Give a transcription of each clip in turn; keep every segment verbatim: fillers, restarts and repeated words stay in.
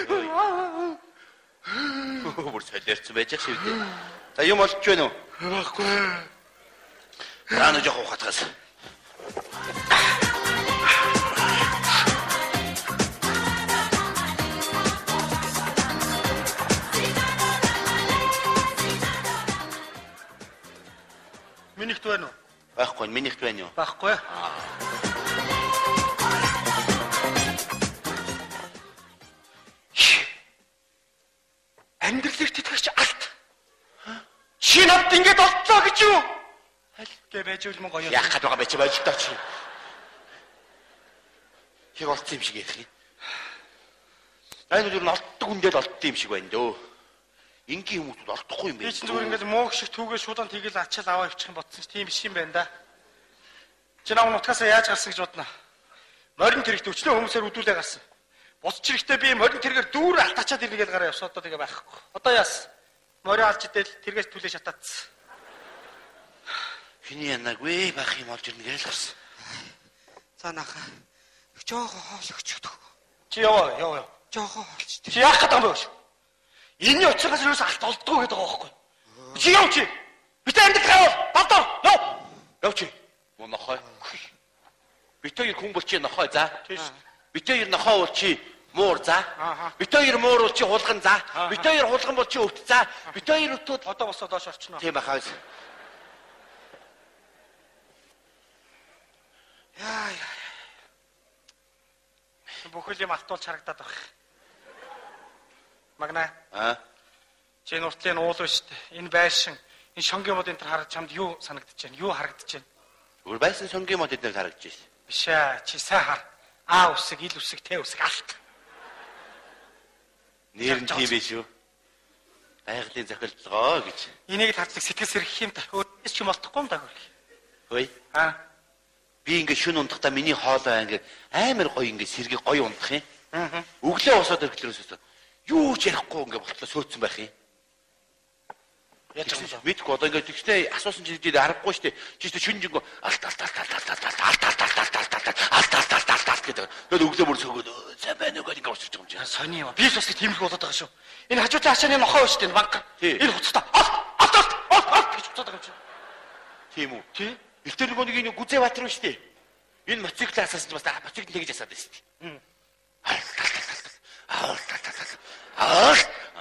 Бүр солиорцсон байж ах шивдээ. За юм олж байна уу? Байхгүй. Рано жоох ухатгаас. Минийхт байна уу? Байхгүй, минийхт байна уу? Байхгүй. Амьдралыг тэтгэж алт. Чи надад ингэж олдлоо гэж юу? Аль гэ байж үл мөн гоё. Яах гээд байгаа бэ чи байж таа чи. Хийг олцсон юм шиг ярих юм. Энэ үл нь олддог үндэл олдсон юм шиг байна дөө. Ингийн хүмүүс олдохгүй юм бэ. Би ч зүгээр ингэж мууг шиг түүгээ шуудан тэгэл ачаал аваа явчих юм бодсон чи тийм биш юм байна да. Чи нав нутгаасаа яаж гарсан гэж бодно. Морин тэрэгт өчнөө хүмүүсээр үдүүлээ гарсан. Бус чирэгтээ би морин тэргээр дүүр алтачаад ирнэ гэж гараа явсан. Одоо тэгээ байхгүй. Одоо яас? Морин алж идэл тэргээс түлээ шатаацсан. Хиний янаагүй бах юм олж ирнэ гэж гарсан. За наха. Жоохоо хоол өгчөг. Чи яваа, яваа. Жоохоо хоолч. Чи яах гэдэг юм бэ? Энэний очиргаас юус алт олддгоо гэдэг байгаа байхгүй. Чи яв чи? Битээ амьд гавал. Бавдор. Яв. Яв чи. Мөн нохой. Битээ хүн бол чи нохой за. Битээ нохой бол чи муур за. Битээ муур бол чи хулган за. Битээ хулган бол чи өвт за. Битээ өвтөд одоо босоо доош орчихно. Тийм ахаа. Яа яа. Бүхэл юм алтуулж харагдаад баг. Магна. Аа. Чи нуртлын уул ба штэ. Энэ байшин, энэ шонгийн мод энэ төр хараад чамд юу санагдаж байна? Юу харагдаж байна? Өөр байшин шонгийн мод эднэр харагдаж байна. Биш ээ. Чи сайн хар. А үсэг, ил үсэг, тэ үсэг алт. Нэр нь тийм биш үү? Байгалийн захиралгаа гэж. Энийг харцдаг сэтгэл сэргэх юм та. Өөрөөс ч юм олдохгүй юм та хөрх. Хөөе. Аа. Би ингээ шүн унтахдаа миний хоолой ингээ амар гоё ингээ сэргийг гоё унтах юм. Аа. Өглөө босоод ирэхлээрээс юу ч ярихгүй ингээ болтлоо сөөцсөн байх юм. Яаж юм бэ? Мэдгүй одоо ингээ тэгснээ асуусан чи дий аргагүй штэ. Чи ч шүнжинг алт алт алт алт алт алт алт алт алт алт алт алт алт алт алт гэдэг. Тэгэл өглөө бүр сөгөөд сайн байна уу гэдэг ингээ уусчих юм чи. Сони юм. Би ч бас тиймэрхүү болоод байгаа шүү. Энэ хажуутай хашааны нохоо штэ энэ банк. Энэ хуцтай. Алт алт алт алт гэж хуцаад байгаа юм чи. Тийм үү? Тий. Их тэр нэг нэг гүзээ баатар шүү дээ. Энэ моциклаасаас ч бас моцикл тэгж ясаад байна шүү дээ. Аа. Аа.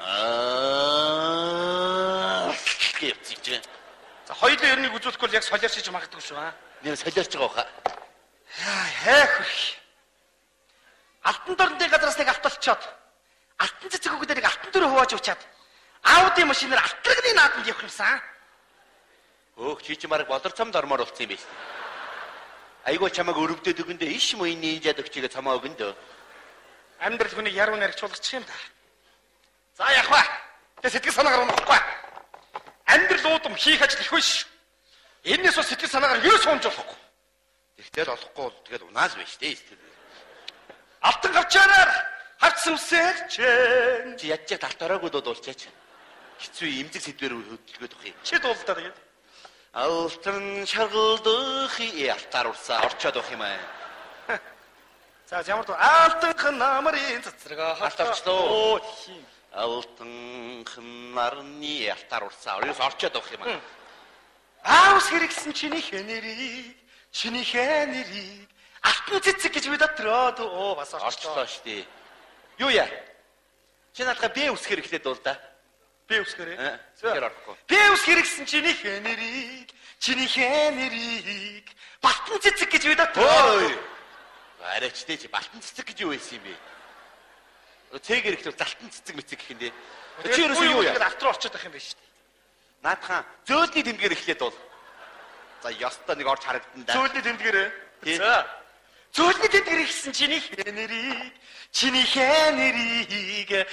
Аа. Гэвчээ. За хоёулаа ер нь үзүүлэхгүй л яг солиорч хийж магадгүй шүү аа. Нэр солиорч байгаа баха. Яа, хайх хөрх. Алтан дорнны газраас нэг автолчоод алтан цэцэг өгдөө нэг алтан дөрөв хувааж уучаад Ауди машинаар алтрагны нааданд явах юмсан. Өөх чи чи мараг болор цамд ормоор болсон юм биш. Айгуу чамаг өрөвдөд өгөндөө иш мөйний жад өгчигээ цамаа өгөндөө. Амьдрал хүний яруу наригчулгачих юм да. За яг ба. Тэ сэтгэл санаагаар унахгүй. Амьдрал уудам хийх ажил их биш. Энэс бас сэтгэл санаагаар юу суунж болохгүй. Тэгтэл олохгүй бол тэгэл унааз байж тээ. Алтан гавчаараар хавцсан үсэлчэн. Чи ядчих талт ороогоо дуулчаач. Хэцүү имзэг сэдвэр хөдөлгөөд өгөх юм. Чи дуулдаа тэгээд. Алтан шаргалдах и алтаар урсаа орчоод өгөх юм аа. За ямар дуу алтан намрын цацрага хатарчлоо. Алтан нарны алтаар урсаа орёс орчоод өгөх юм аа. Аус хэрэгсэн чиний хэнэрийг чиний хэнэрийг алтан цэцэг гэж би дотроо дөө бас орчлоо штий. Юу яа? Чи надад би үсэх хэрэглээд бол да. Би үсгэрээ. Зүгээр орохгүй. Би үсэх хэрэгсэн чиний хэнэрийг чиний хэнэрийг балтан цэцэг гэж би дотроо. Арайчтэй чи балтан цэцэг гэж юу байсан юм бэ? Цэг ирэхлээр залтан цэцэг мэцэг гэх юм дээ. Чи ерөөсөө юу яа? Автраа орчод байх юм байна шүү дээ. Наадхан зөөлний тэмдгээр эхлээд бол. За ёстой нэг орж харагдан да. Зөөлний тэмдгээрээ. За. Зөөлний тэмдгээр ихсэн чиний хэнэрийг чиний хэнэрийг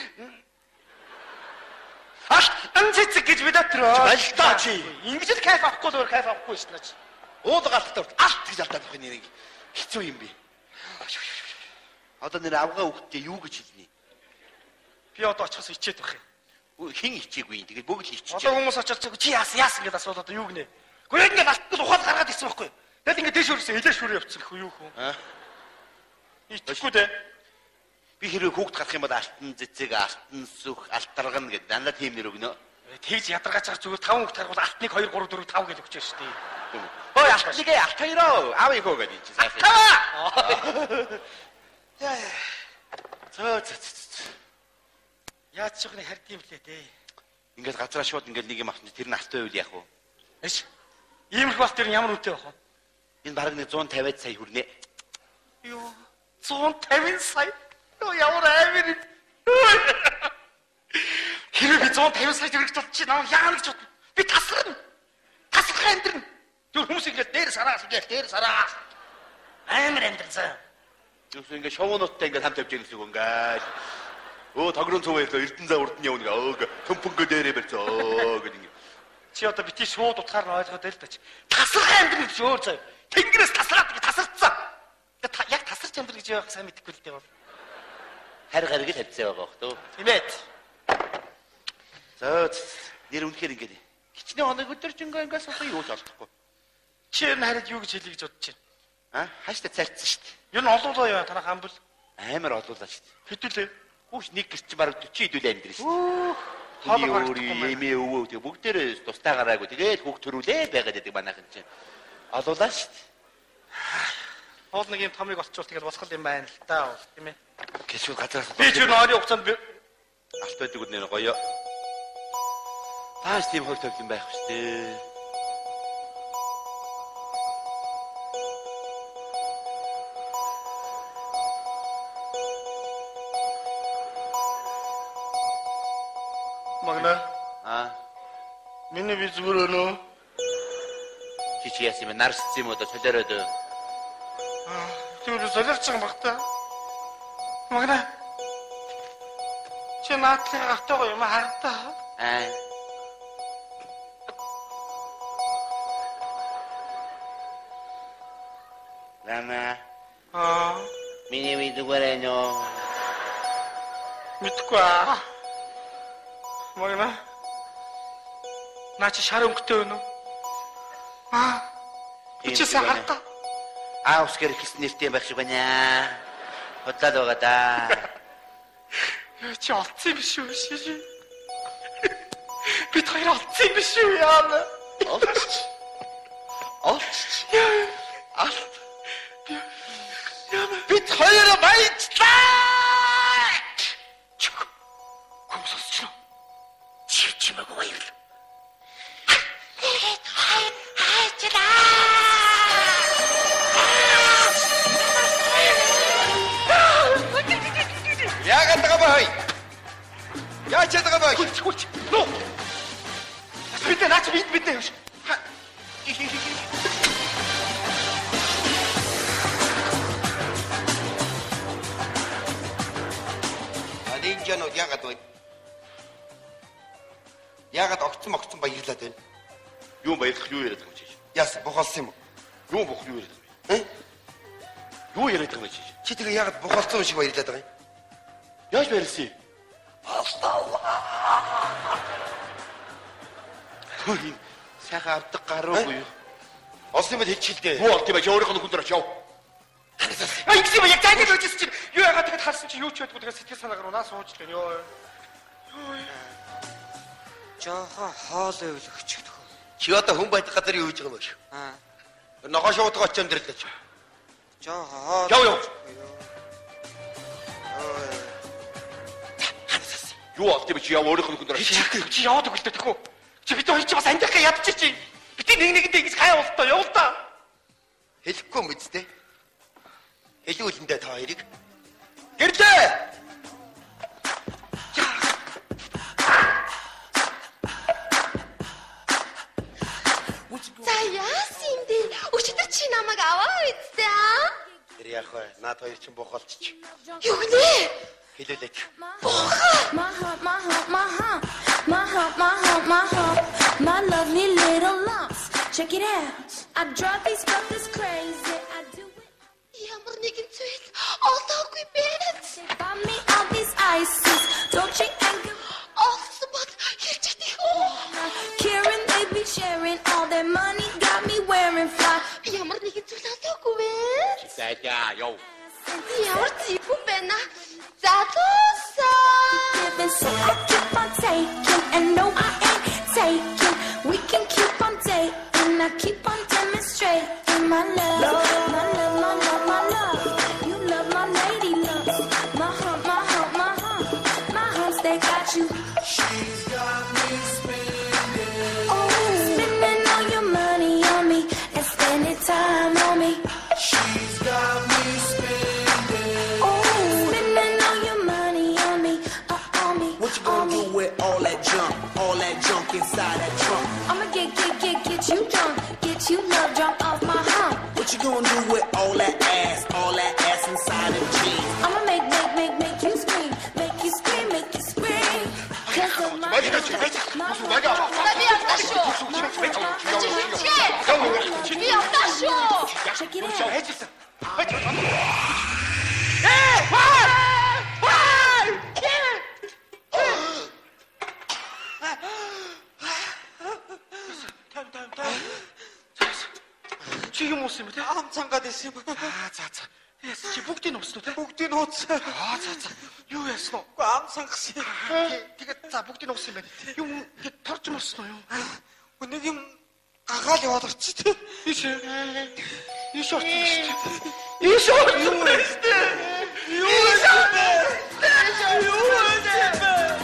алтан цэцэг гэж би дотроо. Байлтаа чи. Ингэж л кайф авахгүй л өөр кайф авахгүй шнэ чи. Уулгаалтаа алт гэж алдаад байх нэрийг хэцүү юм бэ. Одоо нэр авгаа өгтөө юу гэж хэлнэ? Би одоо очихос ичээд байх юм. Хин ичээгүй. Тэгээд бүгд л иччихэ. Одоо хүмүүс очиж чи яасан яасан гэдээ асуулаад одоо юу гинэ? Гэхдээ ингээд алтан ухаал гаргаад ирсэн байхгүй юу? Тэгэл ингээд дэш өрсөн, хилээ шүрээ явцсан хөө юу хөө. Аа. Ичихгүй дээ. Би хэрэг хүүхд гарах юм бол алтан цэцэг, алтан сүх, алтарган гэдэг дандаа тийм нэр өгнө. Тэгж ядаргаач байгаа зүгээр таван хүүхд гаргуул алтныг хоёр гурав дөрөв тав гэж өгч шүү дээ. Ой алтныг алт хоёроо аав их өгөөд чи сайхан. Яа. Цоо цоо. Яаж ч ихний хард юм лээ дээ. Ингээд газраа шууд ингээд нэг юм авсан чи тэр нь алтай байвал яах вэ? Эш. Иймэрхүү бас тэр ямар үнэтэй байх вэ? Энэ бараг нэг one fifty сая хүрнэ. Юу? one fifty сая. Оо ямар амир. Хэрэг би one fifty сая төгрөгч бол чи намайг яагаад гэж бодно? Би тасрна. Тасрах амьдрын. Тэр хүмүүс ингээд дээр сараас ингээд дээр сараас. Амир амьдрсан. Юус ингээд шовуунуудтай ингээд хамт явж байгаа гэсэн үг ингээд. Өө тогрон цов байлаа Эрдэнэ заа урд нь явна гээ. Төмпөнгө дээрээ барьцаа гэдэг ингээд. Чи одоо бити шууд утгаар нь ойлгоод байл тач. Тасрах амьдрын гэж өөр заяа. Тэнгэрээс тасраад тасарцсан. Яг тасарч амьдрал гэж яах сайн мэдэхгүй л дээ бол. Харь гариг л тавьцаа байгаа бох төө. Тийм ээ. За нэр үнэхээр ингээд. Хичнээн хоног өдөржингөө ингээд суусан юу ч олдохгүй. Чи энэ хараад юу гэж хэлье гэж бодож байна? Аа хааштай царцсан шүү дээ. Юу н олоолоо яа танах амбал. Амар олуулаа шүү дээ. Хэдүүлээ. Хүүш нэг гэрч бараг forty хэдүүлээ амьдрэн шүү. Тоолог барахгүй эмээ өвөө тэг бүгдээрээ тустай гараагүй тэгээд хүүхд төрүүлээ байгаад байдаг манайхан чинь. Олуулаа шүү дээ. Хоол нэг юм томыг олчвол тэгээд босгол юм байна л да бол тийм ээ. Гэшүүл газраас би ч нойрын хугацаанд алт байдаг үр нэр гоё. Тааш тийм хөл төвл юм байх шүү дээ. Магна. Аа. Миний би зүгээр өнөө. Чи чи ясим нарс юм уу да солиороод. Аа, тэр солиорч байгаа баг та. Магна. Чи наадлын автоогоо юм харагдаа. Аа. Лама. Аа. Миний би дугаарай нөө. Мэдгүй аа. Магна. Наач шар өнгөтэй өнөө. Аа. Чи сахарта. Аа ускэр хийсэн нэртэй байх шиг байна. Хотлаад байгаа да. Чи олцсон юм биш үү шиш? Би хоёр олцсон юм биш үү яана? Олц. Олц. Алт. Би хоёр баяжлаа. Комсосч. Чи чи мэг баяр. Яагаад байгаа бай? Яач байгаа бай? Хүч хүч. Нөө. Бид наач бид бид нэ. Адин жанууд яагаад бай? Яагаад огцсон огцсон баярлаад байна? Юу баярлах юу яриад байгаа юм чи? Яс бохолсон юм уу? Юу бох юу яриад байгаа юм? Юу яриад байгаа юм чи? Чи тэгээ яагаад бохолсон шиг баярлаад байгаа юм? Яаж баярлсан юм? Хөөе. Сайхан авдаг гаруугүй юу? Олсон юм хэлчихэлдээ. Юу олт юм бэ? Өөрийнх нь хүндэр очив. А их юм яг тань гэж чинь юу яагаад тэгэд харсан чи юу ч байдгүй тэгээ сэтгэл санаагаар унаа сууж гэн ёо. Ёо. Жохо хоол өөл өчгдөх. Чи одоо хүн байдаг газар юу хийж байгаа юм бэ? Аа. Ногоо шуудгаа очиж амьдралаач. Жохо хоол. Яв яв. Юу олт юм чи яв өөрийнх нь хүндэр очив. Чи яваад өгөлтэй тэхүү. Чи бид хоёр чи бас амьдрах ядчих чи. Бид нэг нэгэндээ ингэж хай болтоо явал та. Хэлэхгүй юм биз дээ. Хэлүүлэндээ та хоёрыг. Гэрлээ. За яасан бэ? Өчигдөр чи намайг аваа үстэ аа? Тэр яах вэ? Наад хоёр чинь бохолчих. Юу нэ? Хэлүүлээч. My heart, my heart, my heart, my heart, my heart, my heart, my lovely little lumps. Check it out. I drive these brothers crazy. I do it. Ямар нэгэн зүйл олоогүй бэ? Buy me all these ices. Dolce and Gabbana. Олсон бод хэлж чадах уу? Karen, they be sharing all their money. Got me wearing fly. Ямар нэгэн зүйл олоогүй бэ? За яа яв. Ямар зүйгүй байна. За She's got me spending. Oh, spending all your money on me and spending time on me. She's got me spending. Oh, spending all your money on me, uh, on me. What you gonna do with all that junk, all that junk inside that trunk? I'ma get, get, get, get you drunk, get you love drunk off my hump. What you gonna do with all that ass, all that ass inside them jeans? I'ma make, make, make, make you scream, make you scream, make you scream. Cause of my my Check it out. Чи юм уус юм бэ? Ам цангаад исэн юм. Аа за за. Яс чи бүгдийг нууцсан уу те? Бүгдийг нууцсан. Аа за за. Юу яасан уу? Ам цангасан. Тэгээд за бүгдийг нууцсан юм байна. Юм ингэ торч морсон уу юу? Нэг юм гагаал яваад орчих те. Иш. Иш орсон шүү дээ. Иш орсон шүү дээ. Юу вэ? Юу вэ?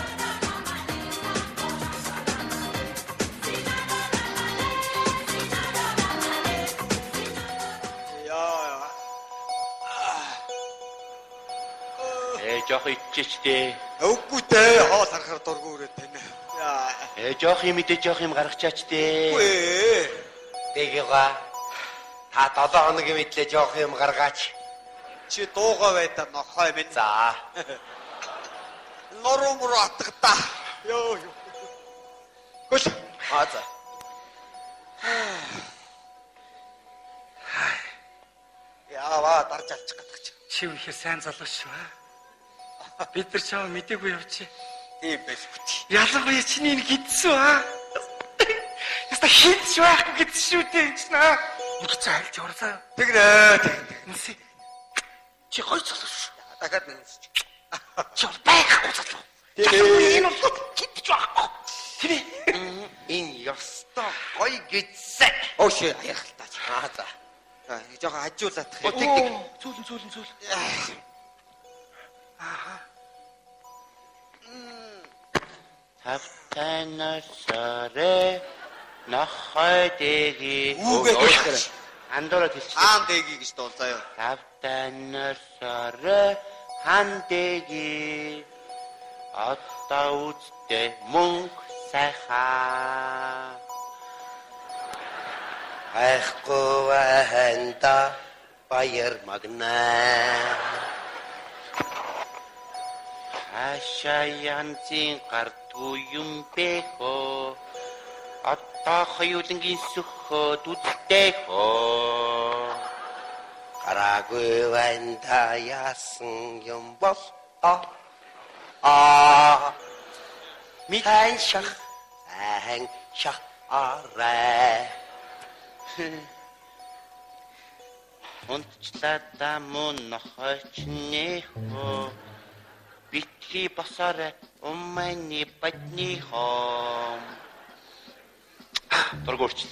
Э жоох иччихтэй. Үгүй дээ. Хоол харахаар дургүй өрөөд тань. Яа. Э жоох юм идэ жоох юм гаргачаач дээ. Үгүй. Дэгэга. Та долоо хоног юм идлээ жоох юм гаргаач. Чи дуугаа байдаа нохой минь. За. Норуу муруу атгата. Йоо ёо. Хөш. Аа за. Яаваа дарж алчих гэдэг чи. Чи үнэхээр сайн залуу шүү аа. Бид нар чамаа мдээгүй явчих. Тийм байж бүт. Ялангуяа чиний нэг гидсэн аа. Яста хинч байхгүй гэдсэн шүү дээ чинь аа. Нэг цаа айлж явуулаа. Тэгнэ. Үнсээ. Чи гоё залуу шүү. Дахиад нэмс. Чи байхгүй залуу. Тийм. Энэ бол гидж байхгүй. Тийм. Энэ ёстой гоё гидсэн. Оош аяхалтаач. Аа за. Аа жоохон хажуулаад тах. Тик тик. Зүүлэн зүүлэн зүүл. Аа. Тавтанасарэ нахайдэги. Үгүй. Андороо хэлчих. Аан дэги гэж дуулзаа юу. Тавтанасарэ хандэги. Одоо үстэ мөнгө сайхан. Айхгүй байнда баяр магнаа. Ашаа янзын гардгүй юм бэ хөө. Одоо хоёулангийн сөхөөд үстэй хөө. Гараагүй байнда яасан юм бол а а Митэн шах айн шах арай. Унтчлаа мөн нохочны хөө. Битгий басарэ умманы бадны хоо. Торгорч.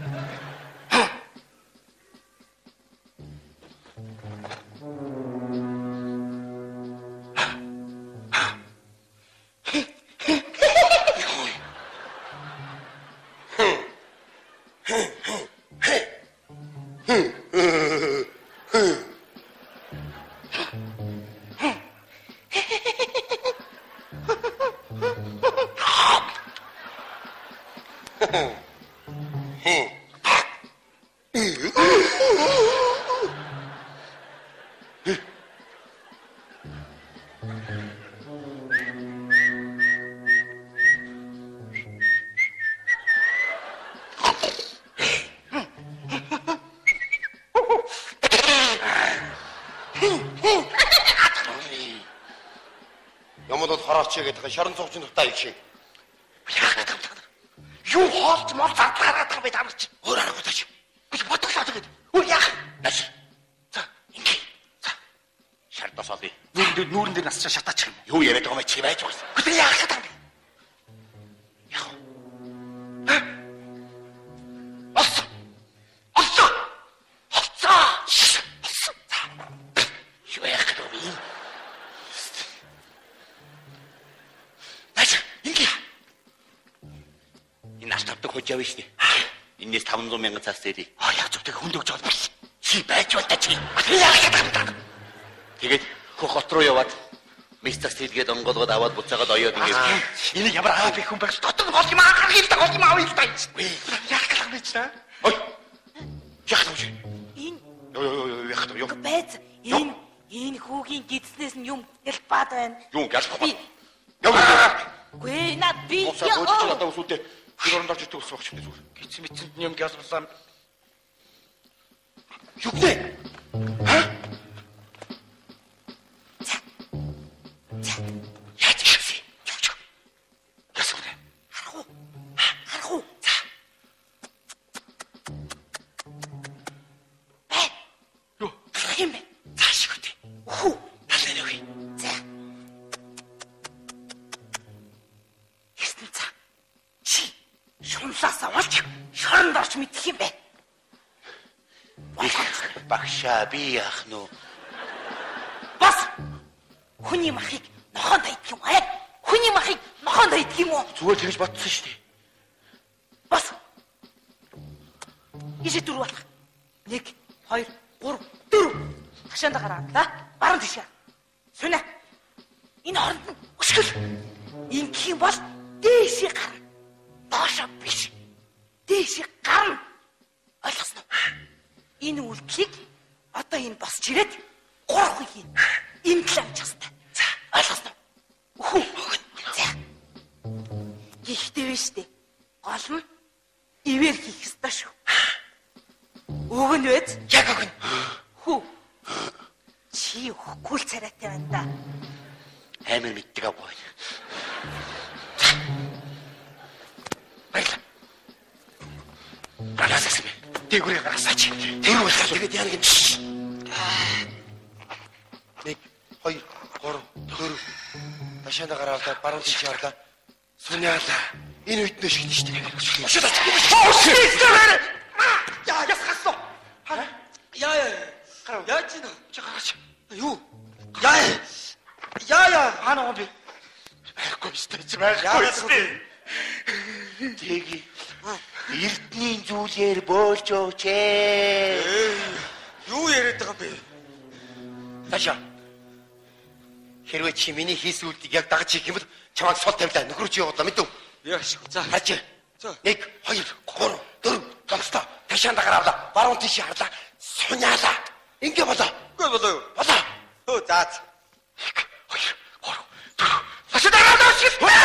Ямодод хараач гэдэг шаран цогцын дутаа их шиг. Юу хоолч мол зардлаараад байгаа бай тамарч. Өөр аргагүй тач. Гэж бодглоо тэгээд. Үгүй яах. Наш. За, ингэ. За. Шардас олъё. Нүүрэн дээр нүүрэн дээр насчаа шатаачих юм. Юу яриад байгаа мэ чи байж байгаа. Хөтэ яах гэдэг юм. Яах. Ос. Ос. Ос. Юу яах гэдэг вэ? Наш. Ингэ. хатдаг хож явна шнэ. Энээс таван зуун мянган цаас дээрээ. Аа яг зөв тэг хүнд өгч бол биш. Чи байж байна та чи. Тэгээд хөх хот руу яваад мистер Стилгээд онгоолгоод аваад буцаагаад оёод ингээд. Энэ ямар аа би хүн байх дотор гол юм аа гаргал та гол юм аа уйл та. Яг гал юм чи. Ой. Яг л үү. Энэ ёо ёо ёо яг л юу. байц энэ энэ хүүгийн гидснээс нь юм гэлбаад байна. Юу гэлбаад байна. Яа. Гүй над би яа. Бодлоо усүдээ. Тэр оронд орж ирдэг ус багч юм зүгээр. Гиц мэдсэнд юм гэлбалаа. Юу вэ? Ха? Яаж хийсэн? Юу? Ясвэ? Харах уу? Харах уу? За. Бай. Юу? Юм бэ? Цааш өгдөө. Хүү. Талын өгье. За. Ястан за. Чи шунлаас авалч шоронд орч мэдэх юм бэ? Багшаа би яах нь вэ? Бас хүний махыг нохоонд идэх юм аа. Хүний махыг нохоонд идэх юм уу? Зүгээр тэгж бодсон шүү дээ. Бас. Ижи дөрөв болох. Нэг, хоёр, гурав, дөрөв. Ташаанда гараалаа. Баруун тишээ. Сүнэ. Энэ хооронд нь өшгөл. Ингэх юм бол дээшээ гар. Доошоо биш. Дээшээ гарна. Ойлгосноо? Энэ үйлдэлийг одоо энэ босч ирээд гурав хүн хийн. Энэ талаа авчих хэвээр. За, ойлгосноо? Хүү. За. Гихтэй вэ штэ. Гол нь ивэр хийх ёстой шүү. Өгөн вэ? Яг өгөн. Хүү. Чи өгөхгүй л царайтай байна да. Амар мэддэг аа боо. Баярлаа. Гараасаа юм. Тэгүрээ гараасаач. Тэр үйл тэгээд яа нэг нэг хоёр гурав дөрөв ташаанда гараалаа баруун тийш харлаа. Сүнyaалаа. Энэ үед нэш гэж тийм. Ошоо тач. Яа яс хаслоо. Яа яа. Яаж чинь Чи гараач. юу? Яа. Яа яа. Хаана би? Байхгүй сте чи байхгүй сте. Тэги. Эрдний зүйлээр боолж өгч ээ. Юу яриад байгаа бэ? Таша. Хэрвээ чи миний хийсэн үйлдэл яг дагаж хийх юм бол чамайг сул тавилаа нөхөр чи явуулаа мэдв. Яа шиг. За. Хаач. За. нэг, хоёр, гурав, дөрөв, гомстой. Ташаанда гараалаа. Баруун тийш харлаа. Сүнyaалаа. Ингээ болоо. Үгүй болоо юу? Болоо. Хөө заа. нэг, хоёр, гурав, дөрөв. Ташаанда гараалаа.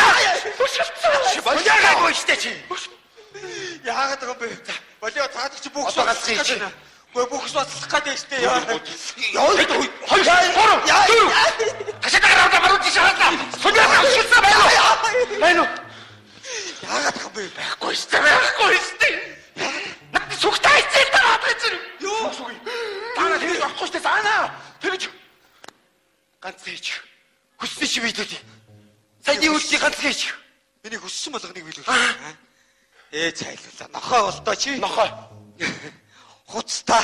Сүнyaалаа штэ чи. Яагаад байгаа бэ? Болоо цаадаг чи бүх Одоо галзах чи. Үгүй бүх судлах гэдэг штэ яа. Яа. Хоёр, гурав, дөрөв. Ташаанда гараалаа. Баруун тийш харлаа. Сүнyaалаа ушилсан байна уу? Байна уу? Яагаад байгаа бэ? Байхгүй штэ. Байхгүй штэ. Над сүгтэй зэл тараад гэж. Юу? Тана тэр авахгүй штэ заана. Тэр ганц хийж. Хүссэн чи бидэв. Саяны үйлдэл ганц хийж. Миний хүссэн болгоныг билүү. Ээ цайлуулаа. Нохоо болдоо чи. Нохоо. Хуцтай.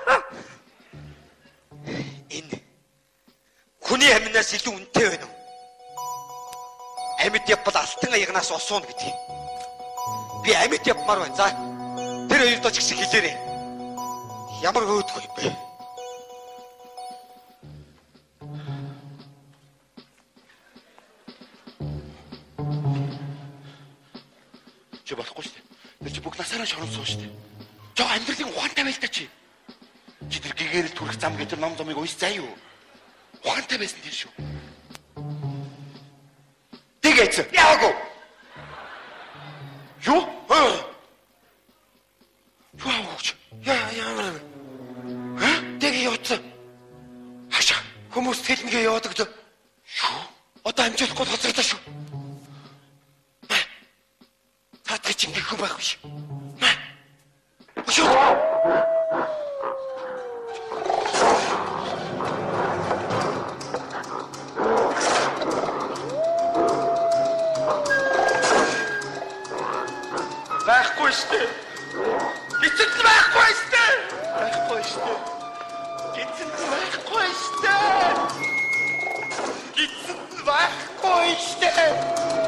Энэ хүний амнаас илүү үнэтэй байна уу? Амьд явбал алтан аягнаас усуун гэдэг. Би амьд явмаар байна. За. Тэр хоёр доо ч гэсэн хэлээрэй. Ямар өөдгөө юм бэ? Чи болохгүй шүү дээ. Тэр чи бүх насаараа шорон сууж шүү дээ. Жоо амьдралын ухаантай байл та чи. Чи тэр гэгэрэл түрэх зам гэдэг ном зомыг уйс заа юу? Ухаантай байсан тэр шүү. Тэгээч. Яагүй. Юу? Юу аач? Яа яа. Ха? Тэгэ явцсан. Хашаа. Хүмүүс тэлнгээ яваадаг дөө. Юу? Одоо амжуулахгүй хоцролоо шүү. Таатар чи ингэхгүй байхгүй шүү. Ошоо. Байхгүй штэ. Гитэн байхгүй штэ. Байхгүй штэ. Гитэн байхгүй штэ. Гитэн байхгүй штэ.